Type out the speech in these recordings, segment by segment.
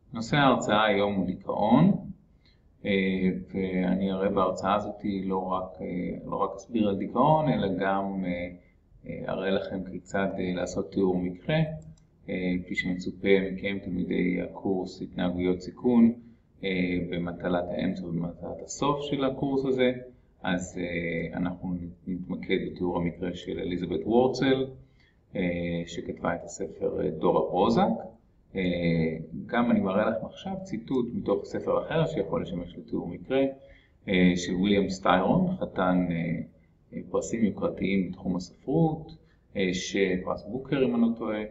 נושא ההרצאה היום הוא דיכאון, ואני אראה בהרצאה הזאת לא רק אסביר על דיכאון, אלא גם אראה לכם כיצד לעשות תיאור מקרה, כפי שמצופה מכם תלמידי הקורס התנהגויות סיכון, במטלת האמצע ובמטלת הסוף של הקורס הזה. אז אנחנו נתמקד בתיאור המקרה של אליזבת וורצל, שכתבה את הספר דור הפרוזק. גם אני מראה לכם עכשיו ציטוט מתוך ספר אחר שיכול לשמש לתיאור מקרה, של ויליאם סטיירון, חתן פרסים יוקרתיים בתחום הספרות, שפרס בוקר אם אני לא טועה,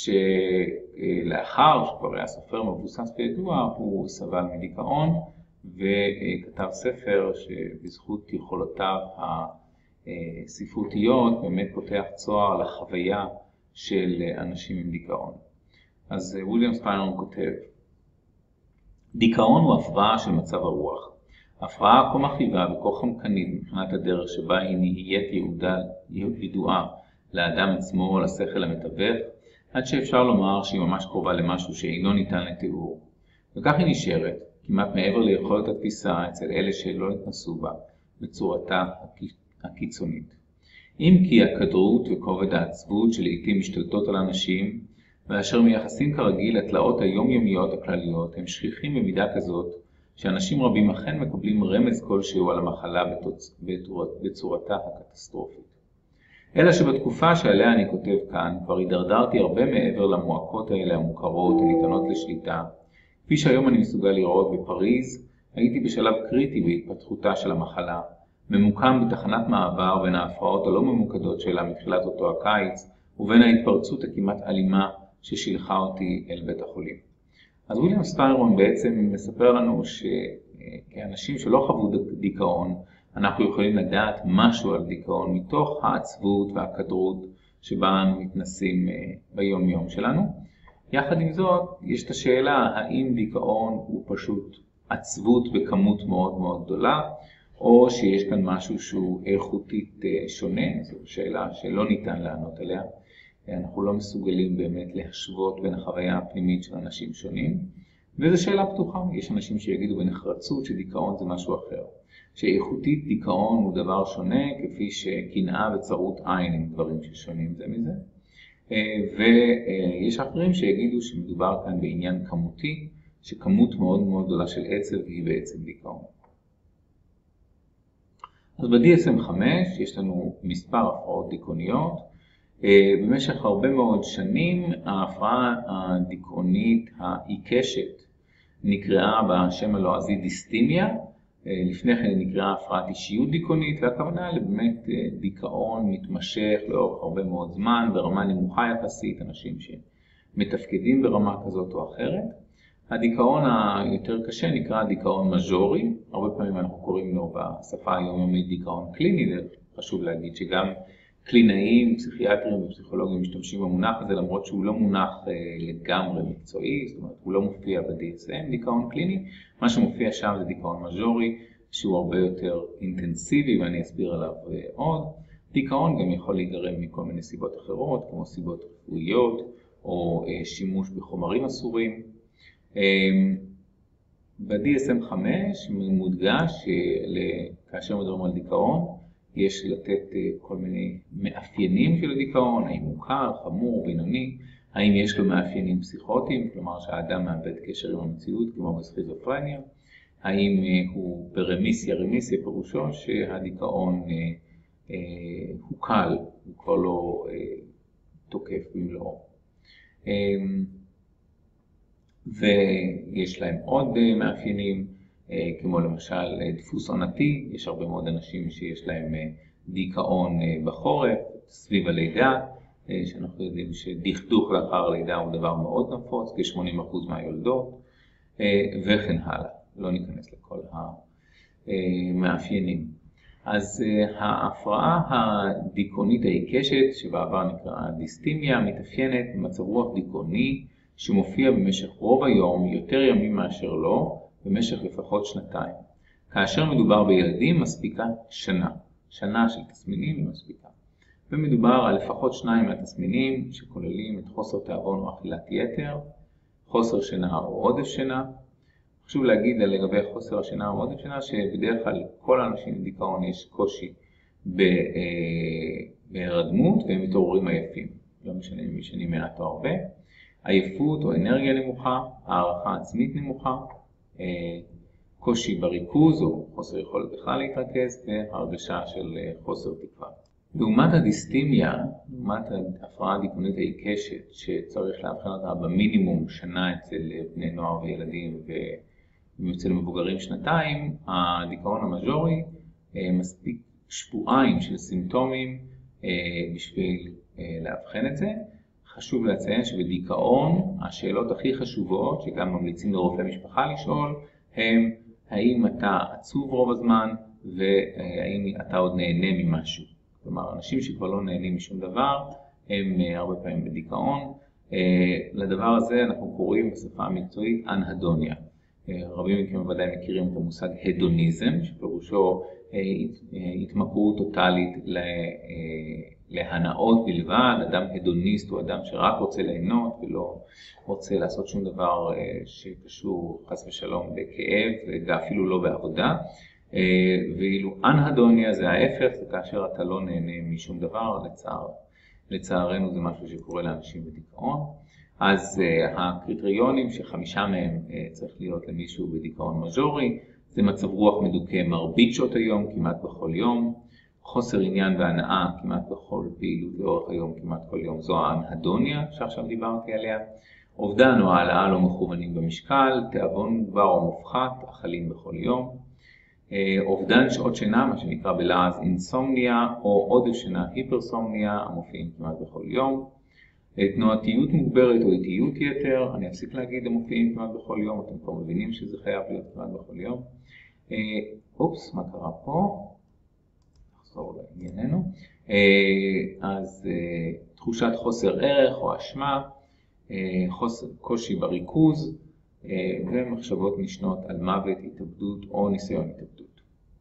שלאחר שכבר היה סופר מבוסס וידוע, הוא סבל מדיכאון, וכתב ספר שבזכות יכולותיו הספרותיות באמת פותח צוהר לחוויה של אנשים עם דיכאון. אז ויליאם סטיירון כותב, דיכאון הוא הפרעה של מצב הרוח. הפרעה כה מכאיבה וכה חמקנית מבחינת הדרך שבה היא נהיית ידועה לאדם עצמו או לשכל המתווך, עד שאפשר לומר שהיא ממש קרובה למשהו שאינו ניתן לתיאור. וכך היא נשארת, כמעט מעבר ליכולת התפיסה אצל אלה שלא התנסו בה, בצורתה הקיצונית. אם כי הכדרות וכובד העצבות שלעיתים משתלטות על אנשים, ואשר מייחסים כרגיל לתלאות היומיומיות הכלליות, הם שכיחים במידה כזאת, שאנשים רבים אכן מקבלים רמז כלשהו על המחלה בצורתה הקטסטרופית. אלא שבתקופה שעליה אני כותב כאן, כבר הידרדרתי הרבה מעבר למועקות האלה המוכרות הניתנות לשליטה. כפי שהיום אני מסוגל לראות בפריז, הייתי בשלב קריטי בהתפתחותה של המחלה, ממוקם בתחנת מעבר בין ההפרעות הלא ממוקדות שלה מתחילת אותו הקיץ, ובין ההתפרצות הכמעט אלימה ששילחה אותי אל בית החולים. אז ויליאם סטיירון בעצם מספר לנו שכאנשים שלא חוו דיכאון, אנחנו יכולים לדעת משהו על דיכאון מתוך העצבות והכדרות שבה אנו מתנסים ביום יום שלנו. יחד עם זאת, יש את השאלה האם דיכאון הוא פשוט עצבות בכמות מאוד מאוד גדולה, או שיש כאן משהו שהוא איכותית שונה. זו שאלה שלא ניתן לענות עליה. אנחנו לא מסוגלים באמת להשוות בין החוויה הפנימית של אנשים שונים, וזו שאלה פתוחה. יש אנשים שיגידו בנחרצות שדיכאון זה משהו אחר. שאיכותית דיכאון הוא דבר שונה, כפי שקנאה וצרות עין הם דברים ששונים זה מזה. ויש אחרים שיגידו שמדובר כאן בעניין כמותי, שכמות מאוד מאוד גדולה של עצב היא בעצם דיכאון. אז ב-DSM-5 יש לנו מספר הפרעות דיכאוניות. במשך הרבה מאוד שנים ההפרעה הדיכאונית העיקשת נקראה בשם הלועזי דיסתימיה. לפני כן היא נקראה הפרעת אישיות דיכאונית, והכוונה לבאמת דיכאון מתמשך לאורך הרבה מאוד זמן ברמה נמוכה יחסית, אנשים שמתפקדים ברמה כזאת או אחרת. הדיכאון היותר קשה נקרא דיכאון מז'ורי, הרבה פעמים אנחנו קוראים לו בשפה היומיומית דיכאון קליני. חשוב להגיד שגם קלינאים, פסיכיאטרים ופסיכולוגים משתמשים במונח הזה, למרות שהוא לא מונח לגמרי מקצועי, זאת אומרת הוא לא מופיע ב-DSM, דיכאון קליני. מה שמופיע שם זה דיכאון מז'ורי, שהוא הרבה יותר אינטנסיבי, ואני אסביר עליו עוד. דיכאון גם יכול להיגרם מכל מיני סיבות אחרות, כמו סיבות רפואיות, או שימוש בחומרים אסורים. ב-DSM-5 מודגש כאשר מדברים על דיכאון, יש לתת כל מיני מאפיינים של הדיכאון, האם הוא קל, חמור, בינוני, האם יש לו מאפיינים פסיכוטיים, כלומר שהאדם מאבד קשר עם המציאות כמו בסכיזופרניה, האם הוא ברמיסיה, רמיסיה פירושו שהדיכאון הוא קל, הוא כבר לא תוקף במלואו. ויש להם עוד מאפיינים, כמו למשל דפוס עונתי. יש הרבה מאוד אנשים שיש להם דיכאון בחורף, סביב הלידה, שאנחנו יודעים שדכדוך לאחר הלידה הוא דבר מאוד נפוץ, כ-80% מהיולדות, וכן הלאה. לא ניכנס לכל המאפיינים. אז ההפרעה הדיכאונית העיקשת, שבעבר נקרא דיסתימיה, מתאפיינת במצב רוח דיכאוני, שמופיע במשך רוב היום, יותר ימים מאשר לא, במשך לפחות שנתיים. כאשר מדובר בילדים מספיקה שנה. שנה של תסמינים היא מספיקה. ומדובר על לפחות 2 מהתסמינים שכוללים את חוסר תיאבון או אכילת יתר, חוסר שינה או עודף שינה. חשוב להגיד לגבי חוסר השינה או עודף שינה שבדרך כלל כל האנשים עם דיכאון יש קושי בהירדמות והם מתעוררים עייפים. לא משנה אם ישנים מעט או הרבה. עייפות או אנרגיה נמוכה, הערכה עצמית נמוכה, קושי בריכוז או חוסר יכולת בכלל להתרכז והרגשה של חוסר תקווה. לעומת הדיסתימיה, לעומת ההפרעה הדיכאונית העיקשת שצריך להבחן אותה במינימום שנה אצל בני נוער וילדים ואצל מבוגרים שנתיים, הדיכאון המז'ורי מספיק שבועיים של סימפטומים בשביל להבחן את זה. חשוב לציין שבדיכאון השאלות הכי חשובות שגם ממליצים לרופא משפחה לשאול הם האם אתה עצוב רוב הזמן והאם אתה עוד נהנה ממשהו. כלומר, אנשים שכבר לא נהנים משום דבר הם הרבה פעמים בדיכאון. לדבר הזה אנחנו קוראים בשפה המקצועית אנהדוניה. רבים מכם ודאי מכירים את המושג הדוניזם, שפירושו התמכרות טוטלית להנאות בלבד. אדם הדוניסט הוא אדם שרק רוצה ליהנות ולא רוצה לעשות שום דבר שקשור חס ושלום בכאב ואפילו לא בעבודה. ואילו אנהדוניה זה ההפך, זה כאשר אתה לא נהנה משום דבר. לצערנו זה משהו שקורה לאנשים בדיכאון. אז הקריטריונים ש5 מהם צריך להיות למישהו בדיכאון מז'ורי, זה מצב רוח מדוכא מרבית שעות היום, כמעט בכל יום, חוסר עניין והנאה כמעט בכל פעילות לאורך היום, כמעט כל יום, זו האנהדוניה שעכשיו דיברתי עליה, אובדן או העלאה לא מכוונים במשקל, תיאבון מוגבר או מופחת, אכלים בכל יום, אובדן שעות שינה, מה שנקרא בלעז אינסומניה, או עודף שינה היפרסומניה, המופיעים כמעט בכל יום, תנועתיות מוגברת או איטיות יתר, אני אפסיק להגיד המופיעים כמעט בכל יום, אתם כבר מבינים שזה חייב להיות כמעט בכל יום. אופס, מה קרה פה? נחזור לענייננו. אז תחושת חוסר ערך או אשמה, קושי בריכוז, ומחשבות נשנות על מוות, התאבדות או ניסיון התאבדות.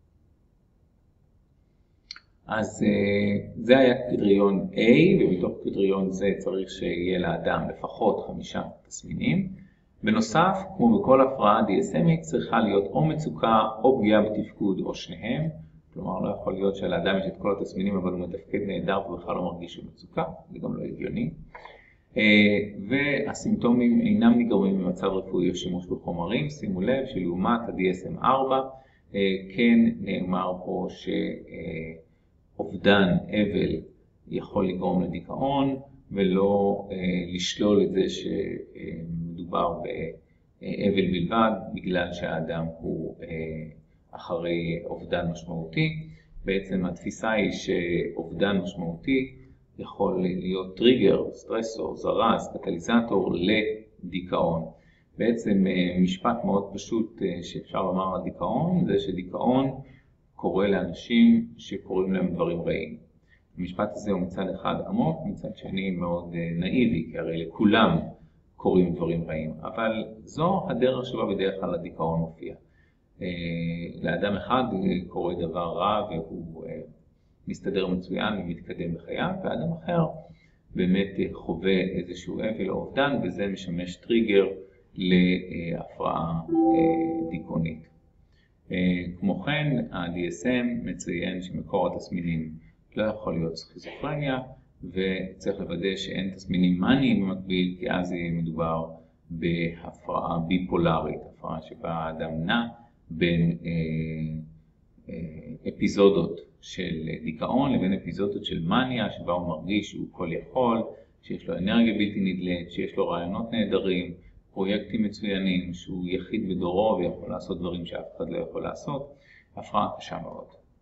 אז זה היה קריטריון A, ומתוך קריטריון זה צריך שיהיה לאדם לפחות 5 תסמינים. בנוסף, כמו בכל הפרעה DSMית, צריכה להיות או מצוקה או פגיעה בתפקוד או שניהם. כלומר, לא יכול להיות שלאדם יש את כל התסמינים אבל הוא מתפקד נהדר ובכלל לא מרגיש שהוא מצוקה, זה גם לא הגיוני. והסימפטומים אינם נגרמים במצב רפואי או שימוש בחומרים. שימו לב שלעומת ה-DSM-4 כן נאמר פה אובדן אבל יכול לגרום לדיכאון ולא לשלול את זה שמדובר באבל בלבד בגלל שהאדם הוא אחרי אובדן משמעותי. בעצם התפיסה היא שאובדן משמעותי יכול להיות טריגר, סטרסור, זרז, קטליזטור לדיכאון. בעצם משפט מאוד פשוט שאפשר לומר על דיכאון זה שדיכאון קורה לאנשים שקוראים להם דברים רעים. המשפט הזה הוא מצד אחד עמוק, מצד שני מאוד נאיבי, כי הרי לכולם קוראים דברים רעים. אבל זו הדרך שבה בדרך כלל הדיכאון מופיע. לאדם אחד קורה דבר רע והוא מסתדר מצוין ומתקדם בחייו, ואדם אחר באמת חווה איזשהו אבל או אובדן, וזה משמש טריגר להפרעה דיכאונית. כמו כן, ה-DSM מציין שמקור התסמינים לא יכול להיות סכיזופרניה, וצריך לוודא שאין תסמינים מניים במקביל, כי אז מדובר בהפרעה ביפולרית, הפרעה שבה האדם נע בין אפיזודות של דיכאון לבין אפיזודות של מניה, שבה הוא מרגיש שהוא כל יכול, שיש לו אנרגיה בלתי נדלית, שיש לו רעיונות נהדרים, פרויקטים מצוינים, שהוא יחיד בדורו ויכול לעשות דברים שאף אחד לא יכול לעשות. הפרעה קשה מאוד.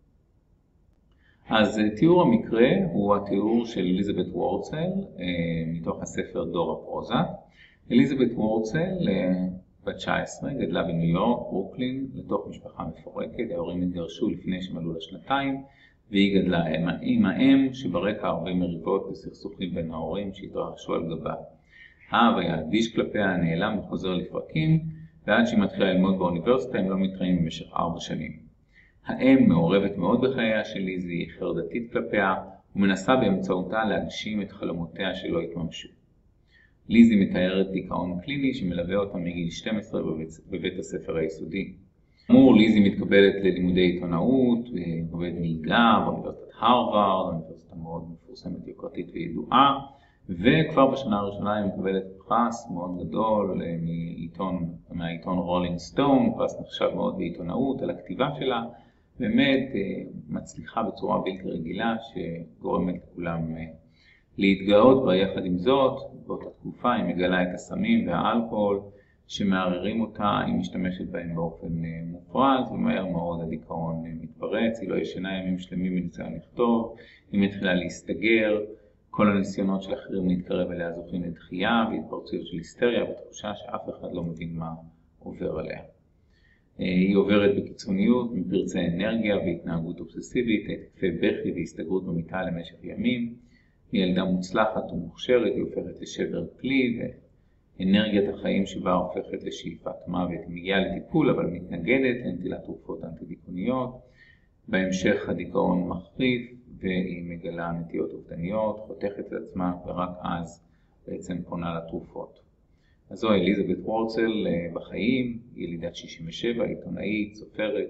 אז תיאור המקרה הוא התיאור של אליזבת וורצל מתוך הספר דור הפרוזה. אליזבת וורצל בת 19, גדלה בניו יורק, ברוקלין, לתוך משפחה מפורקת. ההורים התגרשו לפני שמלאו לה 2 והיא גדלה עם האם שברקע הרבה מריבות וסכסוכים בין ההורים שהתרחשו על גבה. האב היה אדיש כלפיה, נעלם וחוזר לפרקים, ועד שהיא מתחילה ללמוד באוניברסיטה הם לא מתראים במשך 4 שנים. האם מעורבת מאוד בחייה של ליזי, היא חרדתית כלפיה, ומנסה באמצעותה להגשים את חלומותיה שלא התממשו. ליזי מתארת דיכאון קליני שמלווה אותה מגיל 12 בבית הספר היסודי. כאמור, ליזי מתקבלת ללימודי עיתונאות, עובדת נהיגה באוניברסיטת הרווארד, אוניברסיטה מאוד מפורסמת, יוקרתית וידועה, וכבר בשנה הראשונה היא מקבלת פרס מאוד גדול מהעיתון רולינג סטון, פרס נחשב מאוד בעיתונאות על הכתיבה שלה, באמת מצליחה בצורה בלתי רגילה שגורמת לכולם להתגאות בה. יחד עם זאת, באותה תקופה היא מגלה את הסמים והאלכוהול שמערערים אותה, היא משתמשת בהם באופן מופרז, ומהר מאוד הדיכאון מתפרץ, היא לא ישנה ימים שלמים בניסיון לכתוב, היא מתחילה להסתגר, כל הניסיונות של אחרים להתקרב אליה זוכים לדחייה והתפרצויות של היסטריה ותחושה שאף אחד לא מבין מה עובר עליה. היא עוברת בקיצוניות מפרצי אנרגיה והתנהגות אובססיבית, התקפי בכי והסתגרות במיטה למשך ימים. היא ילדה מוצלחת ומוכשרת, היא הופכת לשבר כלי ואנרגיית החיים שבה הופכת לשאיפת מוות. היא מגיעה לטיפול אבל מתנגדת לנטילת תרופות אנטי-דיכאוניות. בהמשך הדיכאון מחריף והיא מגלה נטיות אובדניות, חותכת את עצמה ורק אז בעצם פונה לתרופות. אז זו אליזבת וורצל בחיים, ילידת 67, עיתונאית, סופרת.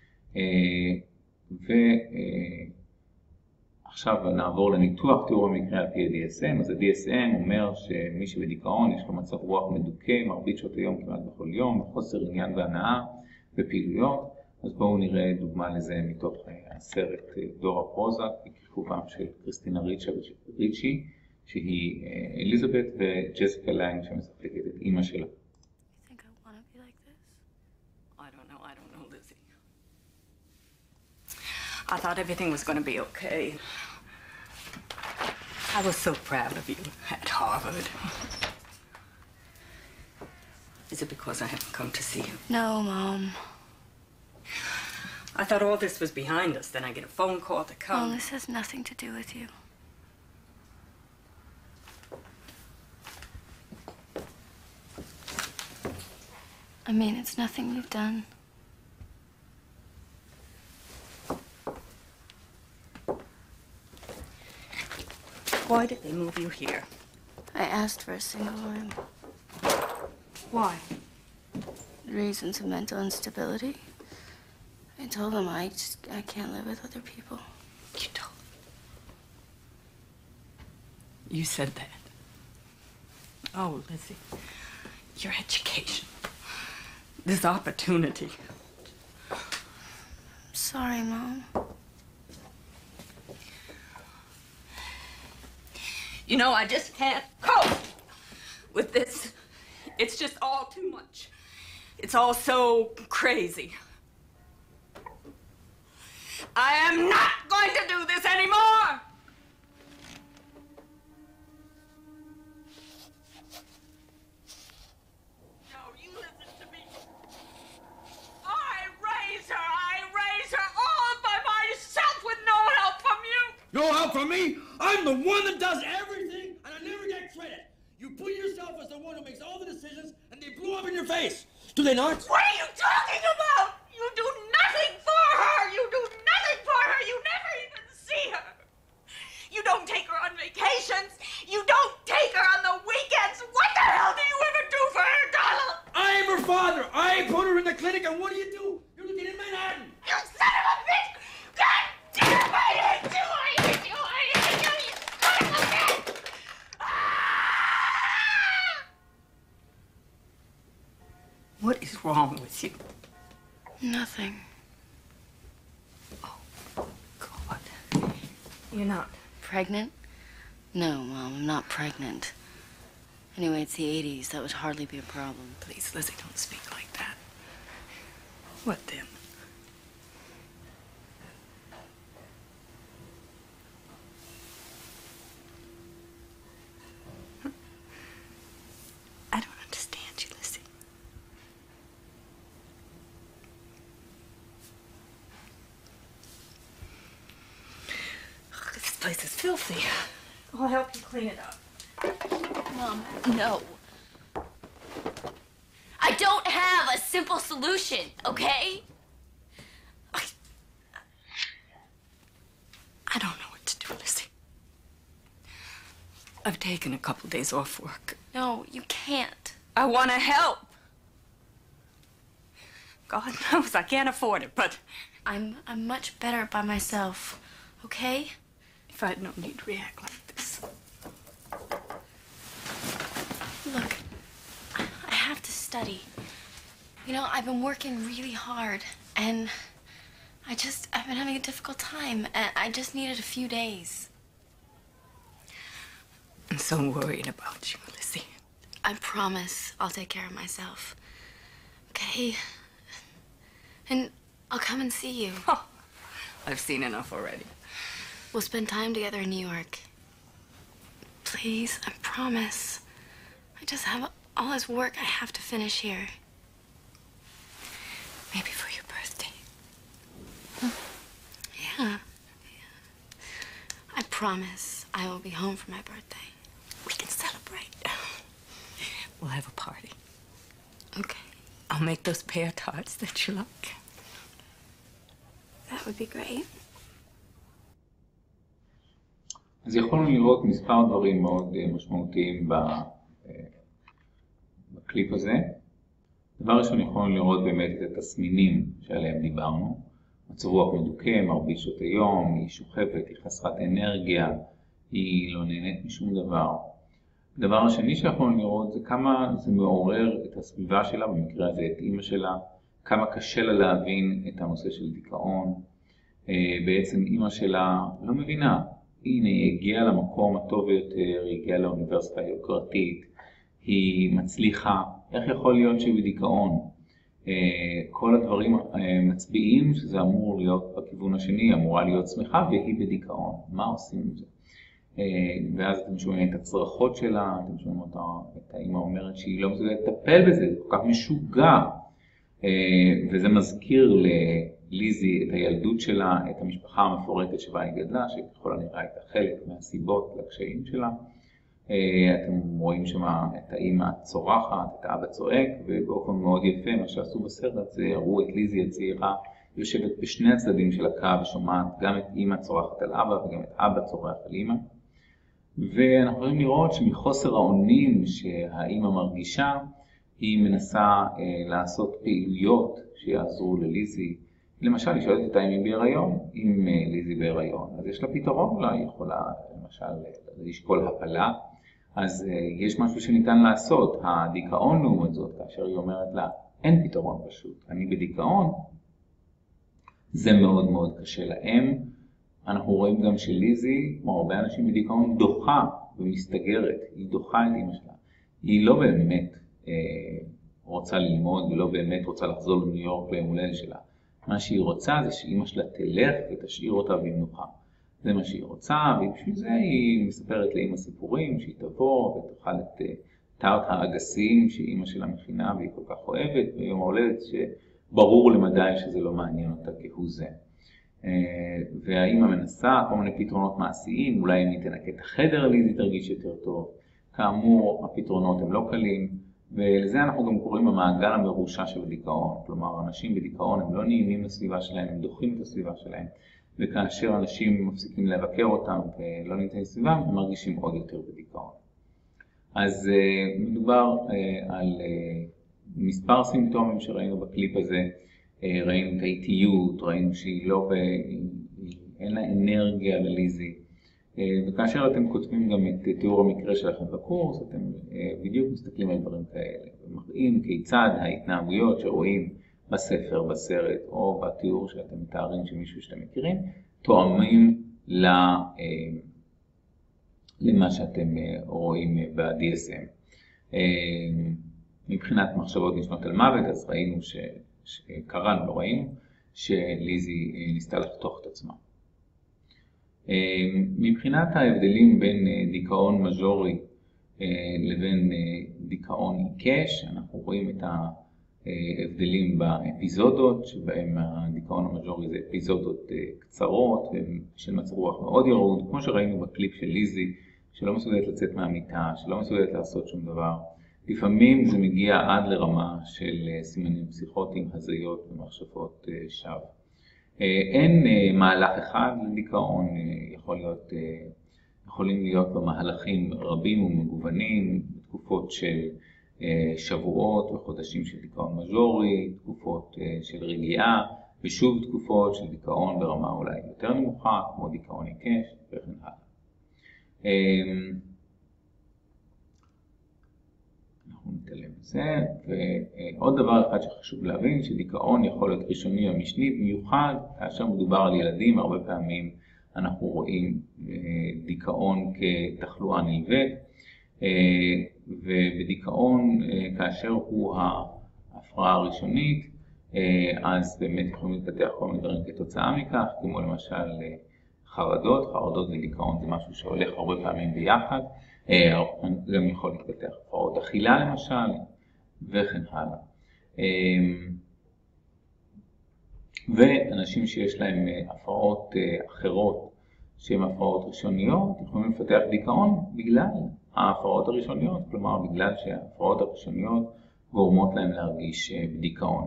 ועכשיו נעבור לניתוח תיאור המקרה על פי ה-DSM. אז ה-DSM אומר שמי שבדיכאון יש לו מצב רוח מדוכא, מרבית שעות היום כמעט בכל יום, חוסר עניין והנאה בפעילויות. אז בואו נראה דוגמה לזה מתוך הסרט דור הפרוזה, בכיכובם של קריסטינה ריצ'י, שהיא אליזבת, וג'סיקה לנג שמשחקת את אימא שלה. I thought everything was going to be okay. I was so proud of you at Harvard. Is it because I haven't come to see you? No, Mom. I thought all this was behind us. Then I get a phone call to come. Mom, this has nothing to do with you. I mean, it's nothing you've done. Why did they move you here? I asked for a single room. Why? Reasons of mental instability. I told them I can't live with other people. You told them. You said that. Oh, Lizzie, your education, this opportunity. Sorry, Mom. You know, I just can't cope with this. It's just all too much. It's all so crazy. I am not going to do this anymore! No, you listen to me. I raised her all by myself with no help from you! No help from me? I'm the one that does everything, and I never get credit. You put yourself as the one who makes all the decisions, and they blow up in your face. Do they not? What are you talking about? You do nothing for her! You do nothing for her! You never even see her! You don't take her on vacations! You don't take her on the weekends! What the hell do you ever do for her, Donald? I'm her father. I put her in the clinic, and what do? You're looking in Manhattan. You son of a bitch! God damn, I hate you! I hate you! I hate you! You son of a bitch! Ah! What is wrong with you? Nothing. Oh, God. You're not Pregnant? No, Mom, I'm not pregnant. Anyway, it's the 80s. That would hardly be a problem. Please, Lizzie, don't speak like that. What then? I don't understand you, Lizzie. Ugh, this place is filthy. I'll help you clean it up. Mom, no. I don't have a simple solution, okay? I don't know what to do, Lizzie. I've taken a couple days off work. No, you can't. I want to help. God knows I can't afford it, but I'm much better by myself, okay? if I'd known you'd react like this. Look, I have to study. You know, I've been working really hard, and I've been having a difficult time, and I just needed a few days. I'm so worried about you, Lizzie. I promise I'll take care of myself, okay? And I'll come and see you. Oh, I've seen enough already. We'll spend time together in New York. Please, I promise. I just have all this work I have to finish here. Maybe for your birthday. Yeah. I promise I will be home for my birthday. We can celebrate. We'll have a party. Okay. I'll make those pear tarts that you like. That would be great. אז יכולנו לראות מספר דברים מאוד משמעותיים בקליפ הזה. דבר ראשון, יכולנו לראות באמת את התסמינים שעליהם דיברנו. מצב רוח מדוכא, מרבית שעות היום, היא שוכבת, היא חסרת אנרגיה, היא לא נהנית משום דבר. הדבר השני שיכולנו לראות זה כמה זה מעורר את הסביבה שלה, במקרה הזה את אמא שלה, כמה קשה לה להבין את הנושא של דיכאון. בעצם אמא שלה לא מבינה. הנה, היא הגיעה למקום הטוב יותר, היא הגיעה לאוניברסיטה היוקרתית, היא מצליחה. איך יכול להיות שהיא בדיכאון? כל הדברים מצביעים שזה אמור להיות בכיוון השני, אמורה להיות שמחה והיא בדיכאון. מה עושים עם זה? ואז אתם שומעים את הצרחות שלה, אתם שומעים את האמא אומרת שהיא לא מסוגלת לטפל בזה, זה כל כך משוגע. וזה מזכיר לליזי את הילדות שלה, את המשפחה המפורקת שבה היא גדלה, שככל הנראה הייתה חלק מהסיבות לקשיים שלה. אתם רואים שם את האמא צורחת, את האבא צועק, ובאופן מאוד יפה מה שעשו בסרט זה הראו את ליזי הצעירה יושבת בשני הצדדים של הקו ושומעת גם את אמא צורחת על אבא וגם את אבא צורח על אמא. ואנחנו יכולים לראות שמחוסר האונים שהאמא מרגישה, היא מנסה לעשות פעילויות שיעזרו לליזי. למשל, היא שואלת אותה אם היא בהיריון, אם ליזי בהיריון, אז יש לה פתרון, אולי היא יכולה למשל לשקול הפלה, אז יש משהו שניתן לעשות. הדיכאון לעומת זאת, כאשר היא אומרת לה, אין פתרון פשוט, אני בדיכאון, זה מאוד מאוד קשה להם. אנחנו רואים גם שליזי, כמו הרבה אנשים בדיכאון, דוחה ומסתגרת, היא דוחה את אמא שלה. היא לא באמת רוצה ללמוד ולא באמת רוצה לחזור לניו יורק ליום הולדת שלה. מה שהיא רוצה זה שאמא שלה תלך ותשאיר אותה במנוחה. זה מה שהיא רוצה, ובשביל זה היא מספרת לאמא סיפורים, שהיא תבוא ותאכל את טארט האגסים שאמא שלה מכינה והיא כל כך אוהבת, ביום ההולדת שברור למדי שזה לא מעניין אותה כהוא זה. והאמא מנסה כל מיני פתרונות מעשיים, אולי אם היא תנקה את החדר ליזי תרגיש יותר טוב. כאמור, הפתרונות הם לא קלים, ולזה אנחנו גם קוראים המעגל המרושע של דיכאון. כלומר, אנשים בדיכאון הם לא נעימים לסביבה שלהם, הם דוחים את הסביבה שלהם, וכאשר אנשים מפסיקים לבקר אותם ולא נמצאים סביבם, הם מרגישים עוד יותר בדיכאון. אז מדובר על מספר סימפטומים שראינו בקליפ הזה. ראינו את האיטיות, ראינו שהיא אין לה אנרגיה לליזי. וכאשר אתם כותבים גם את תיאור המקרה שלכם בקורס, אתם בדיוק מסתכלים על דברים כאלה. ומראים כיצד ההתנהגויות שרואים בספר, בסרט, או בתיאור שאתם מתארים של מישהו שאתם מכירים, תואמים למה שאתם רואים ב-DSM. מבחינת מחשבות נשמות על מוות, אז ראינו שקראנו, לא ראינו, שליזי ניסתה לחתוך את עצמה. מבחינת ההבדלים בין דיכאון מז'ורי לבין דיכאון עיקש, אנחנו רואים את ההבדלים באפיזודות, שבהם הדיכאון המז'ורי זה אפיזודות קצרות של מצב רוח מאוד ירוד, כמו שראינו בקליפ של ליזי, שלא מסוגלת לצאת מהמיטה, שלא מסוגלת לעשות שום דבר. לפעמים זה מגיע עד לרמה של סימנים פסיכוטיים, הזיות ומחשבות שווא. אין מהלך אחד לדיכאון, יכול יכולים להיות במהלכים רבים ומגוונים, בתקופות של שבועות וחודשים של דיכאון מז'ורי, תקופות של רגיעה, ושוב תקופות של דיכאון ברמה אולי יותר נמוכה, כמו דיכאון עיקש וכן הלאה. אנחנו נתעלם מזה, ועוד דבר אחד שחשוב להבין, שדיכאון יכול להיות ראשוני או משני, במיוחד כאשר מדובר על ילדים, הרבה פעמים אנחנו רואים דיכאון כתחלואה נלווית, ובדיכאון כאשר הוא ההפרעה הראשונית, אז באמת יכולים להתפתח כל מיני דברים כתוצאה מכך, כמו למשל חרדות ודיכאון זה משהו שהולך הרבה פעמים ביחד, גם יכול להתפתח הפרעות אכילה למשל, וכן הלאה. ואנשים שיש להם הפרעות אחרות, שהן הפרעות ראשוניות, יכולים לפתח דיכאון בגלל ההפרעות הראשוניות, כלומר בגלל שההפרעות הראשוניות גורמות להם להרגיש בדיכאון.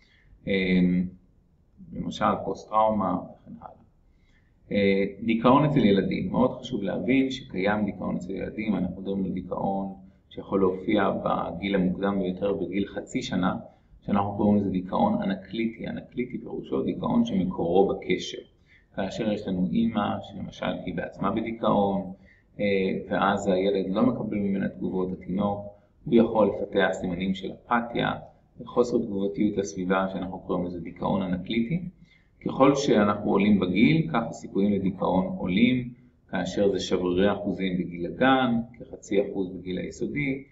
למשל פוסט-טראומה וכן הלאה. דיכאון אצל ילדים, מאוד חשוב להבין שקיים דיכאון אצל ילדים, אנחנו מדברים על דיכאון שיכול להופיע בגיל המוקדם ביותר, בגיל חצי שנה, שאנחנו קוראים לזה דיכאון אנקליטי. אנקליטי פירושו דיכאון שמקורו בקשר. כאשר יש לנו אימא שלמשל היא בעצמה בדיכאון, ואז הילד לא מקבל ממנה תגובות התינוק, הוא יכול לפתח סימנים של אפתיה, וחוסר תגובתיות לסביבה שאנחנו קוראים לזה דיכאון אנקליטי. ככל שאנחנו עולים בגיל, כך הסיכויים לדיכאון עולים, כאשר זה שברירי אחוזים בגיל הגן, כ0.5% בגיל היסודי,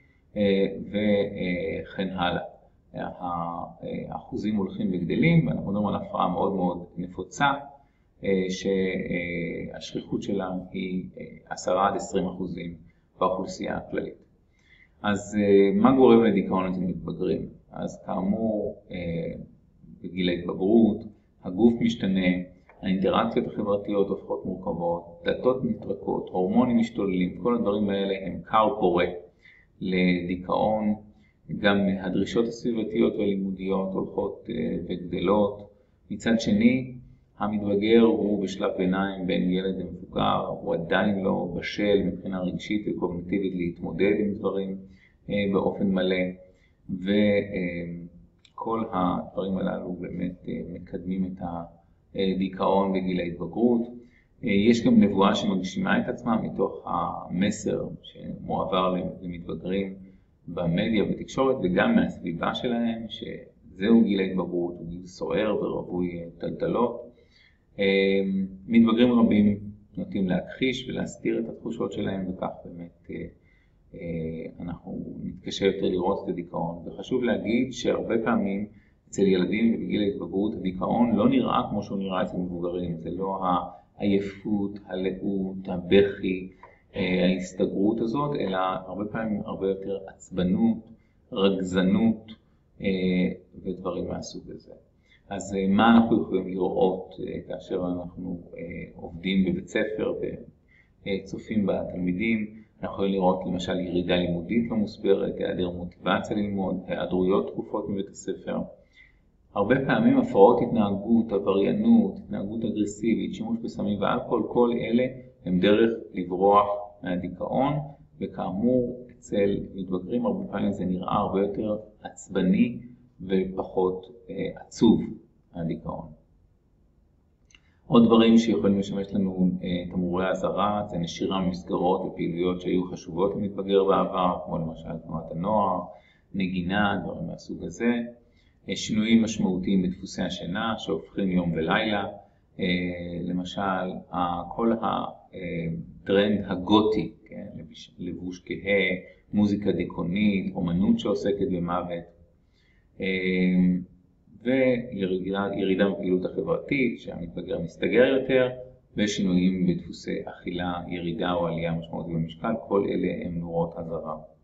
וכן הלאה. האחוזים הולכים וגדלים, ואנחנו מדברים על הפרעה מאוד מאוד נפוצה, שהשכיחות שלה היא 10-20% באוכלוסייה הכללית. אז מה גורם לדיכאון אצל מתבגרים? אז כאמור, בגיל ההתבגרות, הגוף משתנה, האינטראקציות החברתיות הופכות מורכבות, דלתות מתרקות, הורמונים משתוללים, כל הדברים האלה הם כר פורה לדיכאון. גם הדרישות הסביבתיות והלימודיות הולכות וגדלות. מצד שני, המתבגר הוא בשלב ביניים בין ילד למבוגר, הוא עדיין לא בשל מבחינה רגשית וקוגניטיבית להתמודד עם דברים באופן מלא, וכל הדברים הללו באמת מקדמים את הדיכאון בגיל ההתבגרות. יש גם נבואה שמגשימה את עצמה מתוך המסר שמועבר למתבגרים במדיה ובתקשורת, וגם מהסביבה שלהם, שזהו גיל ההתבגרות, הוא גיל סוער ורווי טלטלות. מתבגרים רבים נוטים להכחיש ולהסתיר את התחושות שלהם, וכך באמת אנחנו נתקשה יותר לראות את הדיכאון. וחשוב להגיד שהרבה פעמים אצל ילדים ובגיל ההתבגרות הדיכאון לא נראה כמו שהוא נראה אצל מבוגרים. זה לא העייפות, הלאות, הבכי, ההסתגרות הזאת, אלא הרבה פעמים הרבה יותר עצבנות, רגזנות ודברים מהסוג הזה. אז מה אנחנו יכולים לראות כאשר אנחנו עובדים בבית ספר וצופים בתלמידים? אנחנו יכולים לראות למשל ירידה לימודית לא מוסברת, היעדר מוטיבציה ללמוד, היעדרויות תקופות מבית הספר. הרבה פעמים הפרעות התנהגות, עבריינות, התנהגות אגרסיבית, שימוש בסמים ואלכוהול, כל אלה הם דרך לברוח מהדיכאון, וכאמור אצל מתבגרים הרבה פעמים זה נראה הרבה יותר עצבני ופחות עצוב מהדיכאון. עוד דברים שיכולים לשמש לנו תמרורי אזהרה, זה נשירה ממסגרות ופעילויות שהיו חשובות למתבגר בעבר, כמו למשל תנועת הנוער, נגינה, דברים מהסוג הזה. שינויים משמעותיים בדפוסי השינה שהופכים יום ולילה, למשל כל הטרנד הגותי, כן? לבוש כהה, מוזיקה דיכאונית, אומנות שעוסקת במוות, וירידה בפעילות החברתית שהמתבגר מסתגר יותר, ושינויים בדפוסי אכילה, ירידה או עלייה משמעותית במשקל, כל אלה הם נורות אזהרה.